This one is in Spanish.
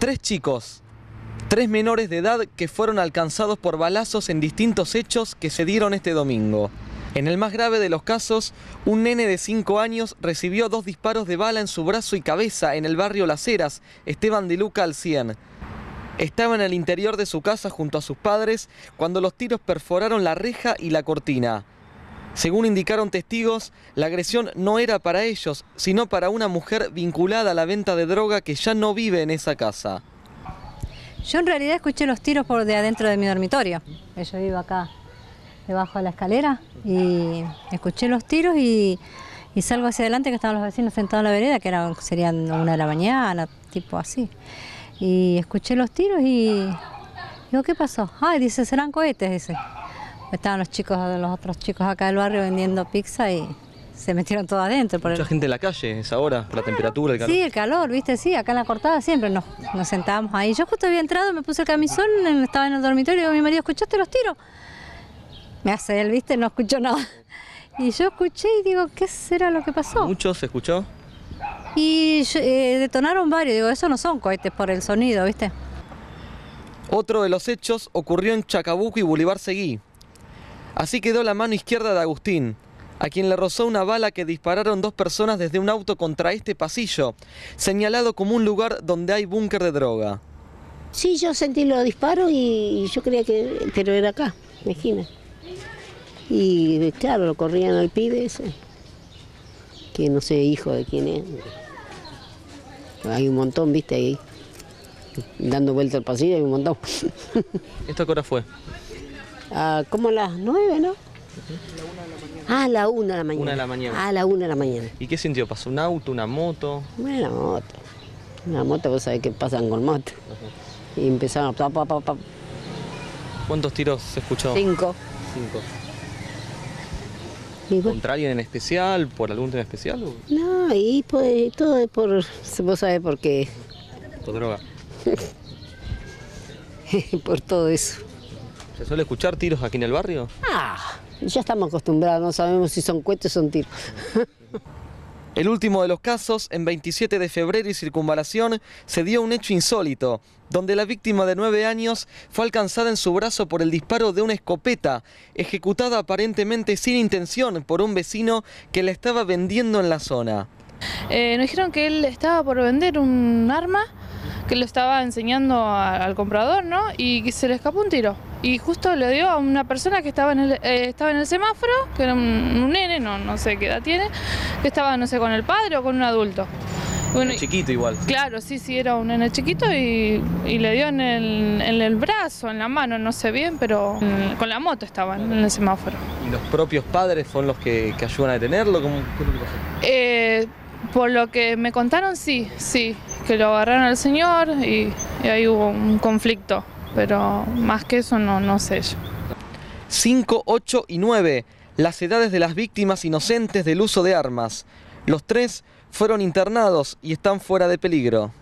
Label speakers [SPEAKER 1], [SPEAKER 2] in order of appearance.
[SPEAKER 1] Tres chicos, tres menores de edad que fueron alcanzados por balazos en distintos hechos que se dieron este domingo. En el más grave de los casos, un nene de 5 años recibió 2 disparos de bala en su brazo y cabeza en el barrio Las Heras, Esteban de Luca al 100. Estaba en el interior de su casa junto a sus padres cuando los tiros perforaron la reja y la cortina. Según indicaron testigos, la agresión no era para ellos, sino para una mujer vinculada a la venta de droga que ya no vive en esa casa.
[SPEAKER 2] Yo en realidad escuché los tiros por de adentro de mi dormitorio. Yo vivo acá, debajo de la escalera, y escuché los tiros y salgo hacia adelante, que estaban los vecinos sentados en la vereda, que serían 1 de la mañana, tipo así. Y escuché los tiros y digo, ¿qué pasó? Ay, dice, serán cohetes, dice. Estaban los otros chicos acá del barrio vendiendo pizza y se metieron todos adentro.
[SPEAKER 1] Mucha gente en la calle, esa hora, por la temperatura, el calor.
[SPEAKER 2] Sí, el calor, viste, sí, acá en la cortada siempre nos sentábamos ahí. Yo justo había entrado, me puse el camisón, estaba en el dormitorio y digo, mi marido, ¿escuchaste los tiros? Me hace él, viste, no escuchó nada. Y yo escuché y digo, ¿qué será lo que pasó?
[SPEAKER 1] ¿Muchos se escuchó?
[SPEAKER 2] Y detonaron varios, digo, eso no son cohetes por el sonido, viste.
[SPEAKER 1] Otro de los hechos ocurrió en Chacabuco y Boulevard Seguí. Así quedó la mano izquierda de Agustín, a quien le rozó una bala que dispararon 2 personas desde un auto contra este pasillo, señalado como un lugar donde hay búnker de droga.
[SPEAKER 3] Sí, yo sentí los disparos y yo creía que, pero era acá, en la esquina. Y claro, lo corrían al pibe ese, que no sé hijo de quién es. Hay un montón, viste, ahí, dando vuelta al pasillo, hay un montón.
[SPEAKER 1] ¿Esto a qué hora fue?
[SPEAKER 3] Como a las 9, ¿no? A la 1 de la mañana.
[SPEAKER 1] 1 de la mañana.
[SPEAKER 3] A la 1 de la mañana.
[SPEAKER 1] ¿Y qué sintió? ¿Pasó un auto, una moto?
[SPEAKER 3] Una moto. Una moto, vos sabés que pasan con moto. Y empezaron a... Pa.
[SPEAKER 1] ¿Cuántos tiros se escuchó?
[SPEAKER 3] 5.
[SPEAKER 1] 5. ¿Contra alguien en especial? ¿Por algún tema especial? ¿O?
[SPEAKER 3] No, y pues todo es por... Vos sabés por qué.
[SPEAKER 1] ¿Por droga?
[SPEAKER 3] Por todo eso.
[SPEAKER 1] ¿Se suele escuchar tiros aquí en el barrio?
[SPEAKER 3] Ya estamos acostumbrados, no sabemos si son cohetes o son tiros.
[SPEAKER 1] El último de los casos, en 27 de febrero y Circunvalación, se dio un hecho insólito, donde la víctima de 9 años fue alcanzada en su brazo por el disparo de una escopeta, ejecutada aparentemente sin intención por un vecino que la estaba vendiendo en la zona.
[SPEAKER 4] Nos dijeron que él estaba por vender un arma, que lo estaba enseñando al comprador, ¿no? Y que se le escapó un tiro. Y justo le dio a una persona que estaba en el semáforo, que era un nene, no sé qué edad tiene, que estaba, no sé, con el padre o con un adulto. Bueno,
[SPEAKER 1] chiquito igual.
[SPEAKER 4] Claro, sí, era un nene chiquito y le dio en el brazo, en la mano, no sé bien, pero con la moto estaban en el semáforo.
[SPEAKER 1] ¿Y los propios padres son los que ayudan a detenerlo? ¿Qué es lo que pasó?
[SPEAKER 4] Por lo que me contaron, sí, que lo agarraron al señor y ahí hubo un conflicto, pero más que eso no sé yo.
[SPEAKER 1] 5, 8 y 9, las edades de las víctimas inocentes del uso de armas. Los 3 fueron internados y están fuera de peligro.